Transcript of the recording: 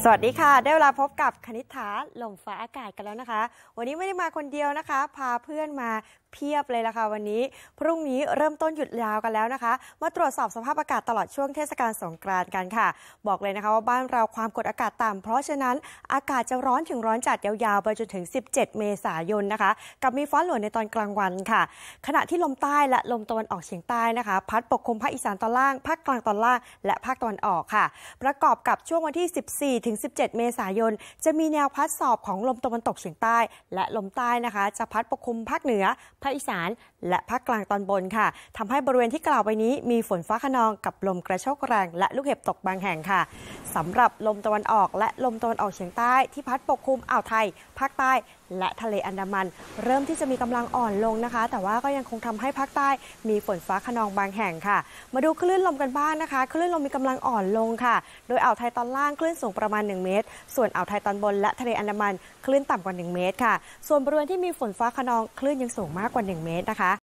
สวัสดีค่ะได้เวลาพบกับคณิษฐาลมฟ้าอากาศกันแล้วนะคะวันนี้ไม่ได้มาคนเดียวนะคะพาเพื่อนมาเพียบเลยละค่ะวันนี้พรุ่งนี้เริ่มต้นหยุดยาวกันแล้วนะคะมาตรวจสอบสภาพอากาศตลอดช่วงเทศกาลสงกรานต์กันค่ะบอกเลยนะคะว่าบ้านเราความกดอากาศต่ำเพราะฉะนั้นอากาศจะร้อนถึงร้อนจัดยาวๆไปจนถึง17เมษายนนะคะกับมีฟ้าหลัวในตอนกลางวันค่ะขณะที่ลมใต้และลมตะวันออกเฉียงใต้นะคะพัดปกคลุมภาคอีสานตอนล่างภาคกลางตอนล่างและภาคตะวันออกค่ะประกอบกับช่วงวันที่14ถึง17เมษายนจะมีแนวพัดสอบของลมตะวันตกเฉียงใต้และลมใต้นะคะจะพัดปกคลุมภาคเหนือภาคอีสานและภาคกลางตอนบนค่ะทำให้บริเวณที่กล่าวไปนี้มีฝนฟ้าคะนองกับลมกระโชกแรงและลูกเห็บตกบางแห่งค่ะสำหรับลมตะวันออกและลมตะวันออกเฉียงใต้ที่พัดปกคลุมอ่าวไทยภาคใต้และทะเลอันดามันเริ่มที่จะมีกำลังอ่อนลงนะคะแต่ว่าก็ยังคงทำให้ภาคใต้มีฝนฟ้าคะนองบางแห่งค่ะมาดูคลื่นลมกันบ้างนะคะคลื่นลมมีกำลังอ่อนลงค่ะโดยอ่าวไทยตอนล่างคลื่นสูงประมาณ1เมตรส่วนอ่าวไทยตอนบนและทะเลอันดามันคลื่นต่ำกว่า1เมตรค่ะส่วนบริเวณที่มีฝนฟ้าคะนองคลื่นยังสูงมากกว่า1เมตรนะคะ